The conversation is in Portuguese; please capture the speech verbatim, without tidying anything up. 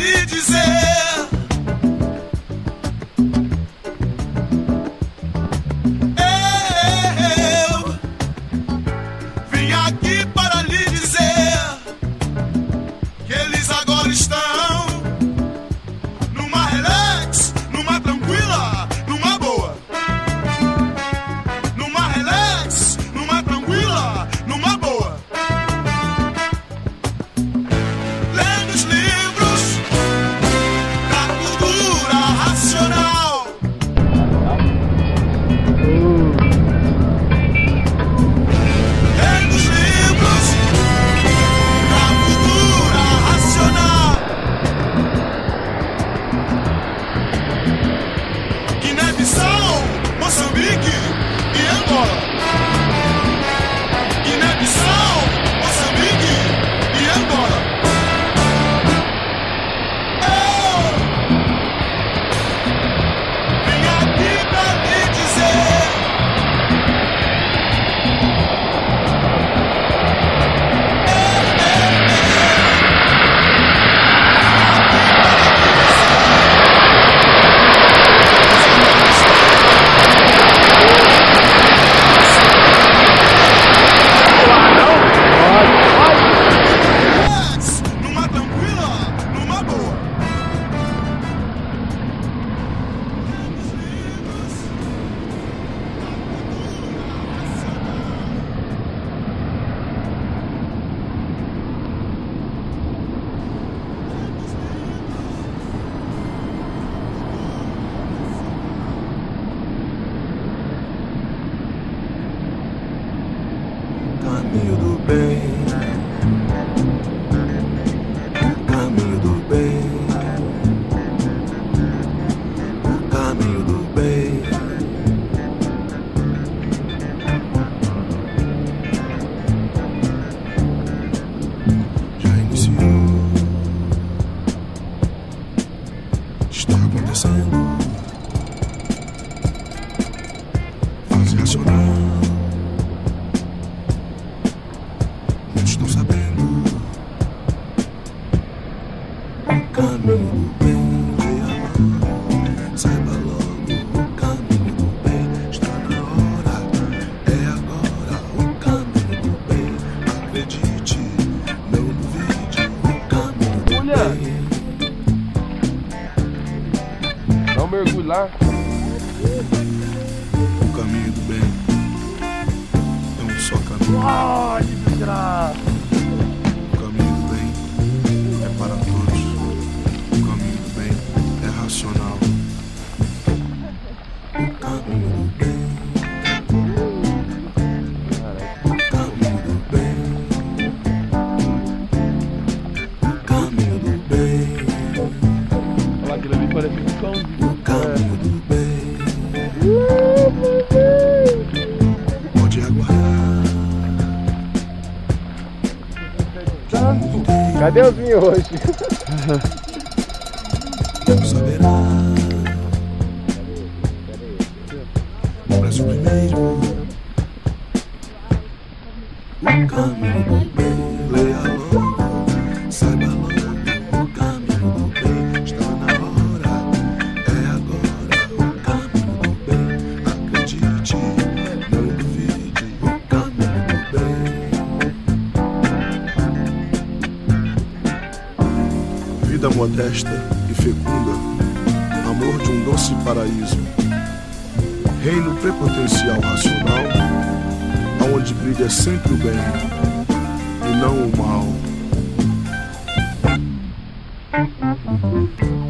lhe dizer. Eu vim aqui para lhe dizer que eles agora estão numa relax, numa tranquila, numa boa. Numa relax, numa tranquila, numa boa. Lendo os livros da cultura racional. Lendo os livros da cultura racional. Guiné-Bissau, Moçambique e Angola. Guiné-Bissau, Moçambique e Angola. Eu vim aqui pra lhe dizer. Relax, numa tranquila, numa boa. Caminho do bem, o caminho do bem, o caminho do bem. Já iniciou, está acontecendo. Fase racional. Muitos estão sabendo o caminho do bem. Leia logo, saiba logo o caminho do bem. Está na hora, é agora o caminho do bem. Acredite, não duvide, o caminho do Olha. bem. Dá um mergulho lá. O caminho do bem é um só caminho. Ai, que desgraça. O caminho do bem é para todos. O caminho do bem é racional. O caminho do bem. O caminho do bem. O caminho do bem. Olha lá, aquilo ali parece um cãozinho. O caminho do bem. Pode aguardar. Cadê os hoje? Não saberá. Mas o primeiro, o caminho do bem. Leia logo, saiba logo o caminho do bem. Está na hora, é agora o caminho do bem. Acredite, não duvide, o caminho do bem. Vida modesta e fecunda, amor de um doce paraíso, reino prepotencial racional, aonde brilha sempre o bem e não o mal.